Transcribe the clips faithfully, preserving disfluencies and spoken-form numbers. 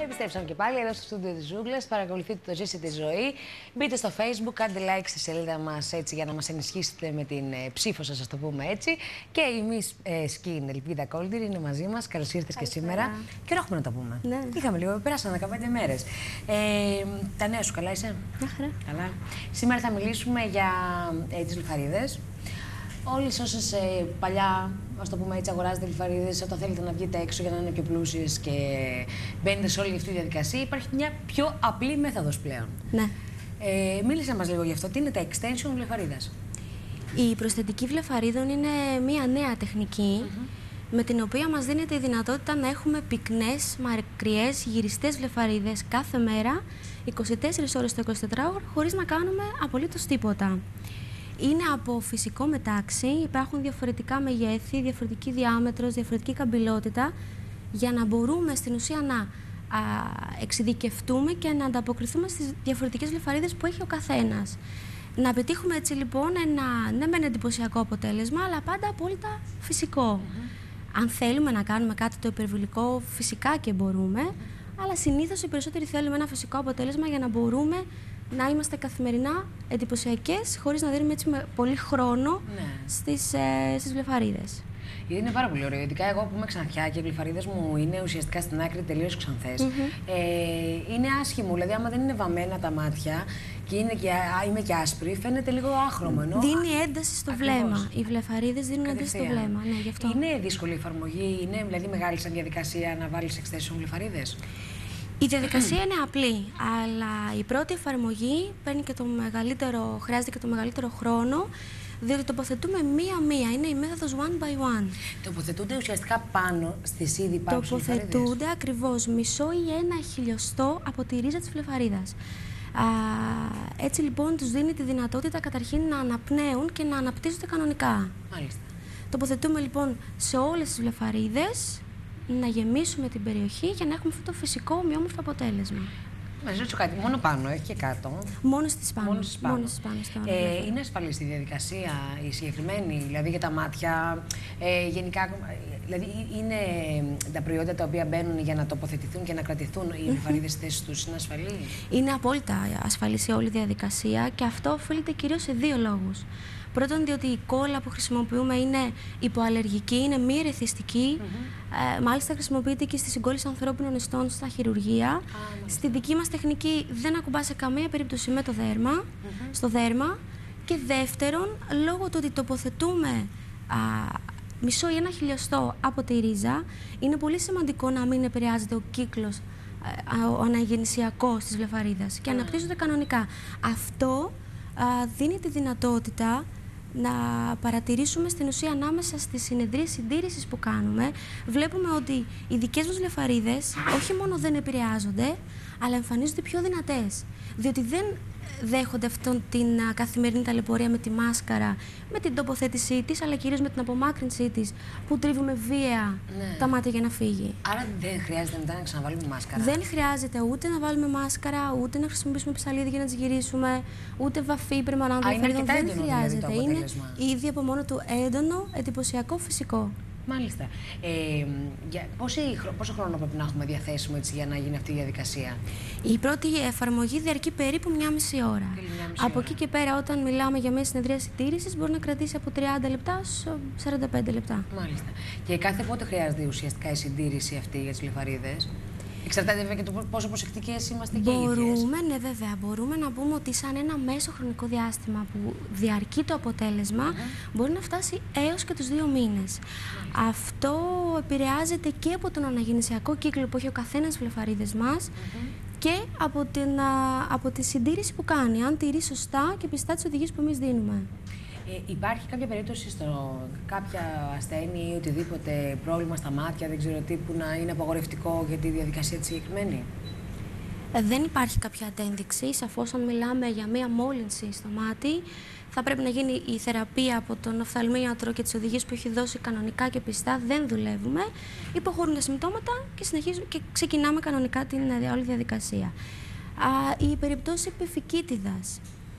Επιστρέψαμε και πάλι εδώ στο στούντιο της Ζούγκλας. Παρακολουθείτε το Ζήσε τη Ζωή. Μπείτε στο Facebook, κάντε like στη σελίδα μας έτσι, για να μας ενισχύσετε με την ε, ψήφο σας, ας το πούμε έτσι. Και η Miss ε, Skin, Ελπίδα Κόλτηρ, είναι μαζί μας. Καλώς ήρθες και σήμερα. Καιρό έχουμε να τα πούμε. Ναι. Είχαμε λίγο, πέρασαν δεκαπέντε μέρες. Ε, τα νέα σου, καλά είσαι? Αχρα. Καλά. Σήμερα θα μιλήσουμε για ε, τις λιφαρίδες. Όλες όσες ε, παλιά, ας το πούμε έτσι, αγοράζετε λιφαρίδες, όταν θέλετε να βγείτε έξω για να είναι πιο πλούσιες και μπαίνετε σε όλη αυτή τη διαδικασία, υπάρχει μια πιο απλή μέθοδος πλέον. Ναι. Ε, μίλησε μας λίγο γι' αυτό. Τι είναι τα extension βλεφαρίδας? Η προσθετική βλεφαρίδων είναι μια νέα τεχνική, mm-hmm. με την οποία μας δίνεται η δυνατότητα να έχουμε πυκνές, μακριές, γυριστές βλεφαρίδες κάθε μέρα, είκοσι τέσσερις ώρες το εικοσιτετράωρο, χωρίς να κάνουμε απολύτως τίποτα. Είναι από φυσικό μετάξι, υπάρχουν διαφορετικά μεγέθη, διαφορετική διάμετρος, διαφορετική καμπυλότητα, για να μπορούμε στην ουσία να α, εξειδικευτούμε και να ανταποκριθούμε στις διαφορετικές βλεφαρίδες που έχει ο καθένας. Να πετύχουμε έτσι λοιπόν ένα ναι μεν εντυπωσιακό αποτέλεσμα, αλλά πάντα απόλυτα φυσικό. Mm-hmm. Αν θέλουμε να κάνουμε κάτι το υπερβολικό, φυσικά και μπορούμε, mm-hmm. αλλά συνήθως οι περισσότεροι θέλουμε ένα φυσικό αποτέλεσμα για να μπορούμε να είμαστε καθημερινά εντυπωσιακές, χωρίς να δίνουμε έτσι με πολύ χρόνο ναι. στις, ε, στις βλεφαρίδες. Είναι πάρα πολύ ωραίο. Ειδικά εγώ που είμαι ξανθιά και οι βλεφαρίδες μου είναι ουσιαστικά στην άκρη τελείως ξανθές. Mm-hmm. ε, είναι άσχημο. Δηλαδή, άμα δεν είναι βαμμένα τα μάτια και, είναι και είμαι και άσπρη, φαίνεται λίγο άχρωμο. Ενώ... Δίνει ένταση στο Ακριβώς. βλέμμα. Οι βλεφαρίδες δίνουν ένταση στο βλέμμα. Ναι, γι' αυτό. Είναι δύσκολη η εφαρμογή, είναι δηλαδή μεγάλη σαν διαδικασία να βάλεις extension βλεφαρίδες? Η διαδικασία είναι απλή, αλλά η πρώτη εφαρμογή παίρνει και το μεγαλύτερο, χρειάζεται και το μεγαλύτερο χρόνο, διότι τοποθετούμε μία-μία. Είναι η μέθοδος one by one. Τοποθετούνται ουσιαστικά πάνω στις ήδη υπάρχουσες βλεφαρίδες? Τοποθετούνται ακριβώς μισό ή ένα χιλιοστό από τη ρίζα της βλεφαρίδας. Α, έτσι λοιπόν τους δίνει τη δυνατότητα καταρχήν να αναπνέουν και να αναπτύσσονται κανονικά. Μάλιστα. Τοποθετούμε λοιπόν σε όλες τις βλεφαρίδες, να γεμίσουμε την περιοχή για να έχουμε αυτό το φυσικό ομοιόμορφο αποτέλεσμα. Μας ρωτήσω κάτι, μόνο πάνω, έχει και κάτω? Μόνο στις πάνω. Μόνο στις πάνω. Μόνο στις πάνω στο ε, είναι ασφαλής η διαδικασία, η συγκεκριμένη, δηλαδή για τα μάτια, ε, γενικά, δηλαδή είναι τα προϊόντα τα οποία μπαίνουν για να τοποθετηθούν και να κρατηθούν οι βλεφαρίδες στη θέση τους, είναι ασφαλή? Είναι απόλυτα ασφαλή σε όλη η διαδικασία και αυτό οφείλεται κυρίως σε δύο λόγους. Πρώτον, διότι η κόλλα που χρησιμοποιούμε είναι υποαλλεργική, είναι μη ερεθιστική. Mm-hmm. ε, μάλιστα, χρησιμοποιείται και στη συγκόλληση ανθρώπινων ιστών στα χειρουργεία. Ah, ναι. Στη δική μας τεχνική δεν ακουμπά σε καμία περίπτωση με το δέρμα, mm-hmm. στο δέρμα. Και δεύτερον, λόγω του ότι τοποθετούμε α, μισό ή ένα χιλιοστό από τη ρίζα, είναι πολύ σημαντικό να μην επηρεάζεται ο κύκλος, α, ο αναγεννησιακός της βλεφαρίδας και mm. αναπτύσσονται κανονικά. Αυτό α, δίνει τη δυνατότητα να παρατηρήσουμε στην ουσία ανάμεσα στις συνεδρίες συντήρησης που κάνουμε, βλέπουμε ότι οι δικές μας βλεφαρίδες όχι μόνο δεν επηρεάζονται, αλλά εμφανίζονται πιο δυνατές. Διότι δεν δέχονται αυτόν την uh, καθημερινή ταλαιπωρία με τη μάσκαρα, με την τοποθέτησή της, αλλά κυρίως με την απομάκρυνσή της, που τρίβουμε βία ναι. τα μάτια για να φύγει. Άρα δεν χρειάζεται μετά να ξαναβάλουμε μάσκαρα? Δεν χρειάζεται ούτε να βάλουμε μάσκαρα, ούτε να χρησιμοποιήσουμε ψαλίδι για να τις γυρίσουμε, ούτε βαφή πρεμανάντων βλεφαρίδων. Δεν χρειάζεται. Δηλαδή, είναι ήδη από μόνο του έντονο, εντυπωσιακό, φυσικό. Μάλιστα. Ε, για πόσο, πόσο χρόνο πρέπει να έχουμε διαθέσιμο έτσι, για να γίνει αυτή η διαδικασία? Η πρώτη εφαρμογή διαρκεί περίπου μία μισή ώρα. Μία μισή από ώρα. εκεί και πέρα, όταν μιλάμε για μια συνεδρία συντήρησης, μπορεί να κρατήσει από τριάντα λεπτά έως σαράντα πέντε λεπτά. Μάλιστα. Και κάθε πότε χρειάζεται ουσιαστικά η συντήρηση αυτή για τις βλεφαρίδες? Εξαρτάται βέβαια και το πόσο προσεκτικές είμαστε και οι ίδιες. Μπορούμε, ναι, βέβαια. Μπορούμε να πούμε ότι σαν ένα μέσο χρονικό διάστημα που διαρκεί το αποτέλεσμα, mm-hmm. μπορεί να φτάσει έως και τους δύο μήνες. Mm-hmm. Αυτό επηρεάζεται και από τον αναγεννησιακό κύκλο που έχει ο καθένας βλεφαρίδες μας mm-hmm. και από, την, από τη συντήρηση που κάνει, αν τηρεί σωστά και πιστά τις οδηγίες που εμείς δίνουμε. Ε, υπάρχει κάποια περίπτωση στο κάποια ασθένεια ή οτιδήποτε πρόβλημα στα μάτια, δεν ξέρω τι, που να είναι απαγορευτικό για τη διαδικασία τη συγκεκριμένη? Ε, δεν υπάρχει κάποια αντένδειξη. Σαφώς, αν μιλάμε για μία μόλυνση στο μάτι, θα πρέπει να γίνει η θεραπεία από τον οφθαλμίατρο και τις οδηγίες που έχει δώσει κανονικά και πιστά. Δεν δουλεύουμε. Υποχωρούν τα συμπτώματα και, συνεχίζουμε και ξεκινάμε κανονικά την όλη διαδικασία. Α, η περιπτώση επιφυκίτιδας.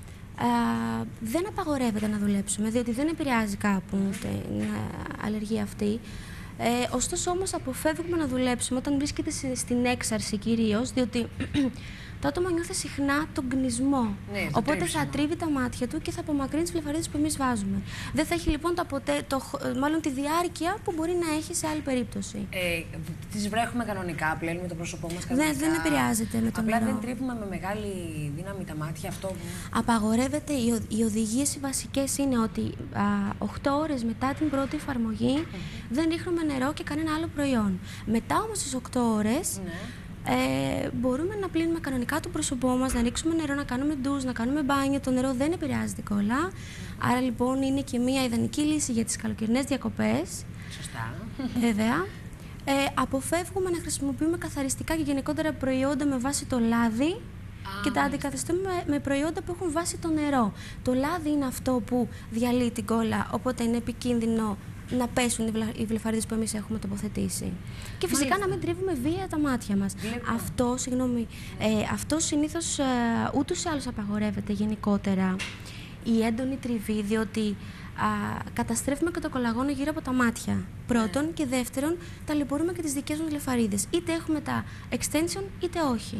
Uh, δεν απαγορεύεται να δουλέψουμε, διότι δεν επηρεάζει κάπου την uh, αλλεργία αυτή. Ε, ωστόσο όμως αποφεύγουμε να δουλέψουμε όταν βρίσκεται στην έξαρση κυρίως, διότι το άτομο νιώθει συχνά τον κνισμό. Ναι, οπότε τρίψιμο. Θα τρίβει τα μάτια του και θα απομακρύνει τις βλεφαρίδες που εμείς βάζουμε. Δεν θα έχει λοιπόν το αποτε... το... μάλλον τη διάρκεια που μπορεί να έχει σε άλλη περίπτωση. Ε, τις βρέχουμε κανονικά, πλένουμε το πρόσωπό μας κανονικά. Ναι, δεν επηρεάζεται με το Απλά νερό. δεν τρίβουμε με μεγάλη δύναμη τα μάτια αυτό. Που... Απαγορεύεται, οι, ο... οι οδηγίες οι βασικές είναι ότι α, οκτώ ώρες μετά την πρώτη εφαρμογή mm -hmm. δεν ρίχνουμε νερό και κανένα άλλο προϊόν. Μετά όμως τις οκτώ ώρες. Ναι. Ε, μπορούμε να πλύνουμε κανονικά το πρόσωπό μας, να ρίξουμε νερό, να κάνουμε ντουζ, να κάνουμε μπάνιο. Το νερό δεν επηρεάζεται κιόλα. Mm. Άρα λοιπόν είναι και μια ιδανική λύση για τις καλοκαιρινές διακοπές. Σωστά. Βέβαια. Ε, αποφεύγουμε να χρησιμοποιούμε καθαριστικά και γενικότερα προϊόντα με βάση το λάδι ah, και τα αντικαθιστούμε με, με προϊόντα που έχουν βάση το νερό. Το λάδι είναι αυτό που διαλύει την κόλλα, οπότε είναι επικίνδυνο να πέσουν οι βλεφαρίδες που εμείς έχουμε τοποθετήσει. Και φυσικά Μάλιστα. να μην τρίβουμε βία τα μάτια μας. Αυτό, συγγνώμη, ε, αυτό συνήθως ε, ούτως ή άλλως απαγορεύεται γενικότερα η έντονη τριβή, διότι α, καταστρέφουμε και το κολαγόνο γύρω από τα μάτια. Πρώτον, και δεύτερον, ταλαιπωρούμε και τις δικές μας βλεφαρίδες. Είτε έχουμε τα extension, είτε όχι.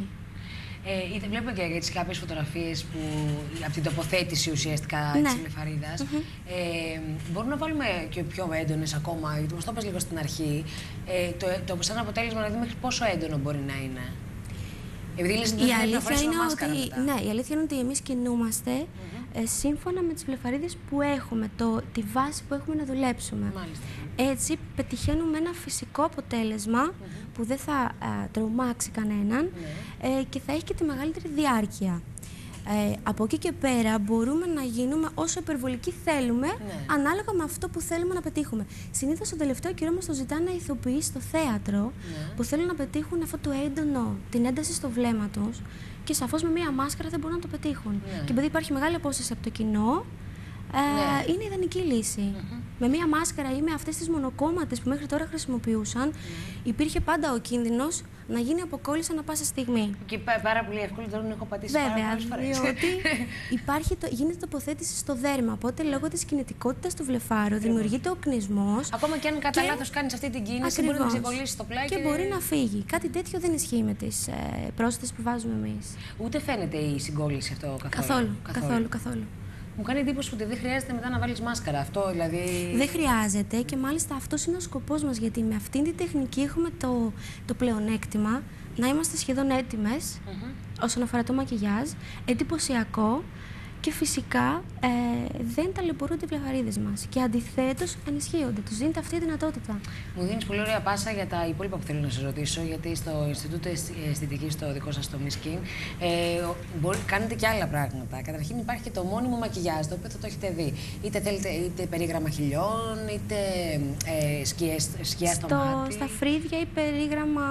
Ε, είτε βλέπουμε και τις κάποιες φωτογραφίες που από την τοποθέτηση ουσιαστικά ναι. της βλεφαρίδας. Mm -hmm. ε, μπορούμε να βάλουμε και πιο έντονες ακόμα, γιατί όπως το είπες λίγο στην αρχή, ε, το, το σαν αποτέλεσμα να δούμε πόσο έντονο μπορεί να είναι. Επειδή λες, η αλήθεια είναι ότι, ναι, η αλήθεια είναι ότι εμείς κινούμαστε mm -hmm. ε, σύμφωνα με τις βλεφαρίδες που έχουμε, το, τη βάση που έχουμε να δουλέψουμε. Μάλιστα. Έτσι πετυχαίνουμε ένα φυσικό αποτέλεσμα mm -hmm. που δεν θα α, τρομάξει κανέναν mm -hmm. ε, και θα έχει και τη μεγαλύτερη διάρκεια. Ε, από εκεί και πέρα μπορούμε να γίνουμε όσο υπερβολικοί θέλουμε, ναι. ανάλογα με αυτό που θέλουμε να πετύχουμε. Συνήθως τον τελευταίο καιρό μας το ζητάνε οι ηθοποιοί στο θέατρο, ναι. που θέλουν να πετύχουν αυτό το έντονο, την ένταση στο βλέμμα τους και σαφώς με μία μάσκαρα δεν μπορούν να το πετύχουν. Ναι. Και επειδή υπάρχει μεγάλη απόσταση από το κοινό, ε, ναι. είναι ιδανική λύση. Mm-hmm. Με μία μάσκαρα ή με αυτές τις μονοκόμματες που μέχρι τώρα χρησιμοποιούσαν, mm-hmm. υπήρχε πάντα ο κίνδυνος να γίνει αποκόλληση ανά πάσα στιγμή. Και πάρα πολύ εύκολο, δεν έχω πατήσει Βέβαια, πάρα πολλές φορές. διότι υπάρχει το, γίνεται τοποθέτηση στο δέρμα, οπότε λόγω της κινητικότητας του βλεφάρου δημιουργείται ο κνισμός. Ακόμα και αν κατά και... λάθος κάνεις αυτή την κίνηση, Ακριβώς. μπορεί να ξεκολλήσει το πλάι και... και μπορεί να φύγει. Κάτι τέτοιο δεν ισχύει με τις ε, πρόσθετες που βάζουμε εμείς. Ούτε φαίνεται η συγκόλληση αυτό καθόλου. Καθόλου, καθόλου. καθόλου, καθόλου. Μου κάνει εντύπωση ότι δεν χρειάζεται μετά να βάλεις μάσκαρα. Αυτό δηλαδή. Δεν χρειάζεται και μάλιστα αυτός είναι ο σκοπός μας. Γιατί με αυτήν την τεχνική έχουμε το, το πλεονέκτημα να είμαστε σχεδόν έτοιμες mm-hmm. όσον αφορά το μακιγιάζ, εντυπωσιακό και φυσικά ε, δεν ταλαιπωρούνται οι βλεφαρίδες μας. Και αντιθέτως ενισχύονται. Τους δίνεται αυτή η δυνατότητα. Μου δίνεις πολύ ωραία πάσα για τα υπόλοιπα που θέλω να σας ρωτήσω, γιατί στο Ινστιτούτο Αισθητικής, στο δικό σας το Miss Skin, ε, μπορεί, κάνετε και άλλα πράγματα. Καταρχήν υπάρχει και το μόνιμο μακιγιάζ, το οποίο θα το έχετε δει. Είτε θέλετε είτε περίγραμμα χιλιών, είτε ε, σκιές, σκιά στο, στο μάτι. Στα φρύδια ή περίγραμμα,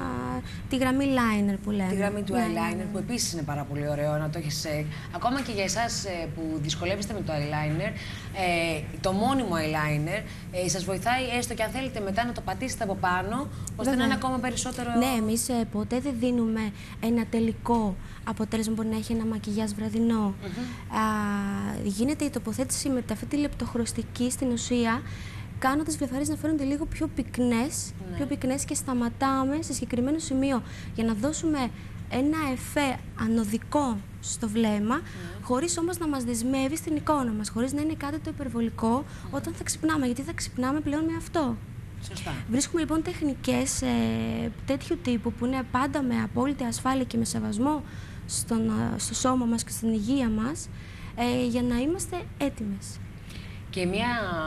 τη γραμμή liner που λέμε. Τη γραμμή του eyeliner, yeah, yeah. που επίσης είναι πάρα πολύ ωραίο να το έχεις. Ε, ακόμα και για εσάς που δυσκολεύεστε με το eyeliner, ε, το μόνιμο eyeliner ε, σας βοηθάει έστω και αν θέλετε μετά να το πατήσετε από πάνω, ώστε να είναι ακόμα περισσότερο... Ναι, εμείς ε, ποτέ δεν δίνουμε ένα τελικό αποτέλεσμα που μπορεί να έχει ένα μακιγιάζ βραδινό. Mm-hmm. Α, γίνεται η τοποθέτηση με αυτή τη λεπτοχρωστική στην ουσία, κάνω τις βλεφαρίδες να φαίνονται λίγο πιο πυκνές, ναι. πιο πυκνές και σταματάμε σε συγκεκριμένο σημείο για να δώσουμε ένα εφέ ανωδικό στο βλέμμα, mm. χωρίς όμως να μας δεσμεύει στην εικόνα μας, χωρίς να είναι κάτι το υπερβολικό mm. όταν θα ξυπνάμε, γιατί θα ξυπνάμε πλέον με αυτό. Σωστά. Βρίσκουμε λοιπόν τεχνικές ε, τέτοιου τύπου που είναι πάντα με απόλυτη ασφάλεια και με σεβασμό στον, στο σώμα μας και στην υγεία μας, ε, για να είμαστε έτοιμες. Και μια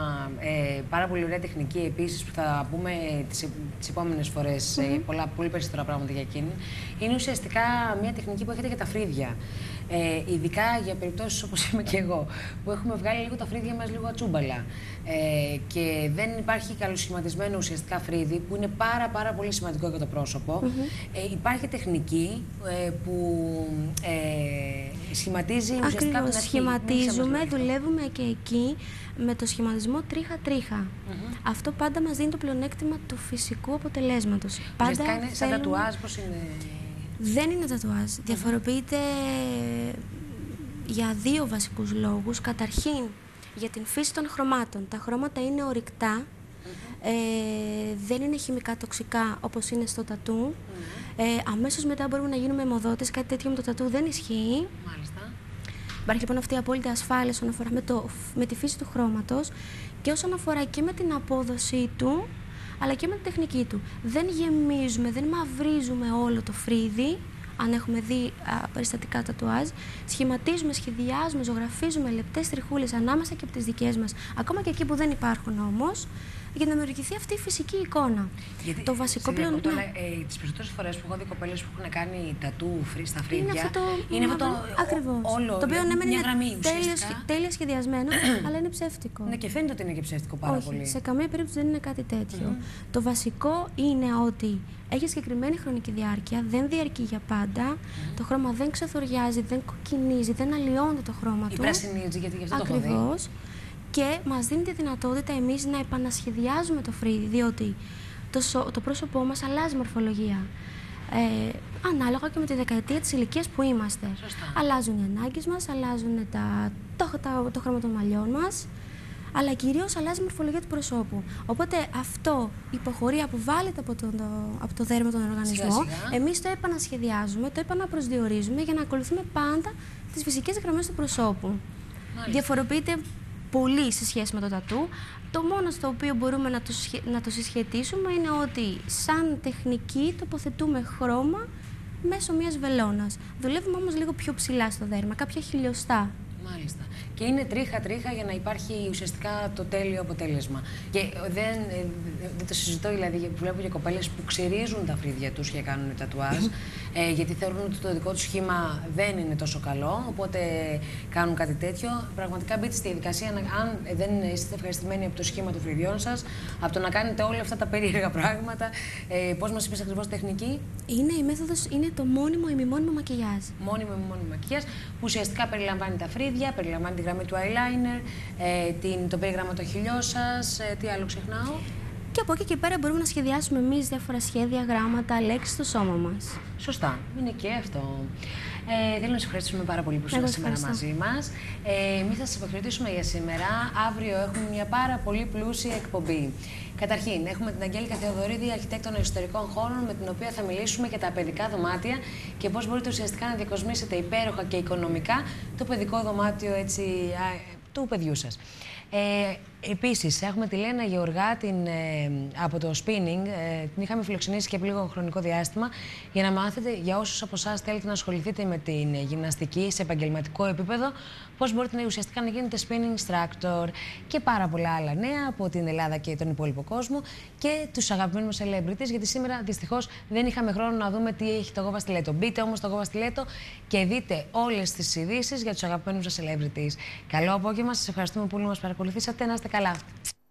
ε, πάρα πολύ ωραία τεχνική επίσης που θα πούμε τις, τις επόμενες φορές mm-hmm. ε, πολλά, πολύ περισσότερα πράγματα για εκείνη, είναι ουσιαστικά μια τεχνική που έχετε για τα φρύδια. Ε, ειδικά για περιπτώσεις όπως είμαι και εγώ, που έχουμε βγάλει λίγο τα φρύδια μας λίγο ατσούμπαλα ε, και δεν υπάρχει καλοσχηματισμένο ουσιαστικά φρύδι, που είναι πάρα πάρα πολύ σημαντικό για το πρόσωπο. Mm-hmm. ε, υπάρχει τεχνική ε, που ε, σχηματίζει ουσιαστικά από την αρχή. Σχηματίζουμε, δουλεύουμε και εκεί με το σχηματισμό τρίχα-τρίχα. Mm-hmm. Αυτό πάντα μας δίνει το πλεονέκτημα του φυσικού αποτελέσματος. Ουσιαστικά είναι σαν θέλουμε... τατουάζ, πώς είναι... Δεν είναι τατουάζ. Mm-hmm. Διαφοροποιείται για δύο βασικούς λόγους. Καταρχήν, για την φύση των χρωμάτων. Τα χρώματα είναι ορυκτά. Mm-hmm. Ε, δεν είναι χημικά τοξικά όπως είναι στο τατού. Mm. Ε, αμέσως μετά μπορούμε να γίνουμε αιμοδότες. Κάτι τέτοιο με το τατού δεν ισχύει. Μάλιστα. Υπάρχει λοιπόν αυτή η απόλυτη ασφάλεια όσον αφορά με, το, με τη φύση του χρώματος και όσον αφορά και με την απόδοσή του, αλλά και με την τεχνική του. Δεν γεμίζουμε, δεν μαυρίζουμε όλο το φρύδι. Αν έχουμε δει α, περιστατικά τατουάζ, σχηματίζουμε, σχεδιάζουμε, ζωγραφίζουμε λεπτές τριχούλες ανάμεσα και από τις δικές μας, ακόμα και εκεί που δεν υπάρχουν όμως, για να δημιουργηθεί αυτή η φυσική εικόνα. Γιατί, το βασικό πλέον. Ναι. Ε, τις περισσότερες φορές που έχω δει κοπέλες που έχουν κάνει τατού στα φρύδια. Είναι αυτό το. Είναι αυτό το. Ακριβώς. Όλο, το οποίο ναι, μια είναι γραμμή, τέλεια, τέλεια σχεδιασμένο, αλλά είναι ψεύτικο. Ναι, και φαίνεται ότι είναι και ψεύτικο πάρα Όχι, πολύ. Σε καμία περίπτωση δεν είναι κάτι τέτοιο. Mm-hmm. Το βασικό είναι ότι έχει συγκεκριμένη χρονική διάρκεια, δεν διαρκεί για πάντα. Mm-hmm. Το χρώμα δεν ξεθοριάζει, δεν κοκκινίζει, δεν αλλοιώνεται το χρώμα του. Πρασινίζει, γιατί γι' αυτό το έχω δει. Ακριβώς. Και μας δίνει τη δυνατότητα εμείς να επανασχεδιάζουμε το φρύδι, διότι το, το πρόσωπό μας αλλάζει μορφολογία. Ε, ανάλογα και με τη δεκαετία της ηλικίας που είμαστε. Σωστά. Αλλάζουν οι ανάγκες μας, αλλάζουν τα, το, το, το χρώμα των μαλλιών μας, αλλά κυρίως αλλάζει η μορφολογία του προσώπου. Οπότε αυτό υποχωρεί, αποβάλλεται από το, το, από το δέρμα τον οργανισμό. Σιγά, σιγά. Εμείς το επανασχεδιάζουμε, το επαναπροσδιορίζουμε για να ακολουθούμε πάντα τις φυσικές γραμμές του προσώπου. Μάλιστα. Διαφοροποιείται πολύ σε σχέση με το τατού. Το μόνο στο οποίο μπορούμε να το, να το συσχετίσουμε είναι ότι σαν τεχνική τοποθετούμε χρώμα μέσω μιας βελόνας. Δουλεύουμε όμως λίγο πιο ψηλά στο δέρμα, κάποια χιλιοστά. Μάλιστα. Και είναι τρίχα-τρίχα για να υπάρχει ουσιαστικά το τέλειο αποτέλεσμα. Και δεν, δεν το συζητώ, δηλαδή, βλέπω και κοπέλες που ξυρίζουν τα φρύδια τους και κάνουν τατουάζ, ε, γιατί θεωρούν ότι το δικό τους σχήμα δεν είναι τόσο καλό, οπότε κάνουν κάτι τέτοιο. Πραγματικά μπείτε στη διαδικασία, αν δεν είστε ευχαριστημένοι από το σχήμα των φρυδιών σας, από το να κάνετε όλα αυτά τα περίεργα πράγματα. Ε, πώς μας είπες ακριβώς τεχνική? Είναι η μέθοδος, είναι το μόνιμο ημιμόνιμο μακιγιάζ. Μόνιμο ημιμόνιμο μακιγιάζ, που ουσιαστικά περιλαμβάνει τα φρύδια, περιλαμβάνει τη γραμμή του eyeliner, ε, την, το περίγραμμα των χιλιών σας, ε, τι άλλο ξεχνάω. Και από εκεί και πέρα μπορούμε να σχεδιάσουμε εμείς διάφορα σχέδια, γράμματα, λέξεις στο σώμα μας. Σωστά. Είναι και αυτό. Ε, θέλω να σας ευχαριστήσουμε πάρα πολύ που ήσασταν σήμερα μαζί μας. Ε, εμείς θα σας αποχαιρετήσουμε για σήμερα. Αύριο έχουμε μια πάρα πολύ πλούσια εκπομπή. Καταρχήν, έχουμε την Αγγέλικα Θεοδωρίδη, αρχιτέκτονα εσωτερικών χώρων, με την οποία θα μιλήσουμε για τα παιδικά δωμάτια και πώς μπορείτε ουσιαστικά να διακοσμήσετε υπέροχα και οικονομικά το παιδικό δωμάτιο έτσι, α, του παιδιού σας. Ε, Επίσης, έχουμε τη Λένα Γεωργά την, ε, από το spinning. Ε, την είχαμε φιλοξενήσει και από λίγο χρονικό διάστημα για να μάθετε, για όσους από εσάς θέλετε να ασχοληθείτε με την γυμναστική σε επαγγελματικό επίπεδο, πώς μπορείτε να, ουσιαστικά να γίνετε spinning instructor και πάρα πολλά άλλα νέα από την Ελλάδα και τον υπόλοιπο κόσμο και τους αγαπημένους μας celebrities, γιατί σήμερα δυστυχώς δεν είχαμε χρόνο να δούμε τι έχει το Gova Stiletto. Μπείτε όμως στο Gova Stiletto και δείτε όλες τις ειδήσεις για τους αγαπημένους μας celebrities. Καλό απόγευμα, σας ευχαριστούμε πολύ που μας παρακολουθήσατε. Να είστε καλά.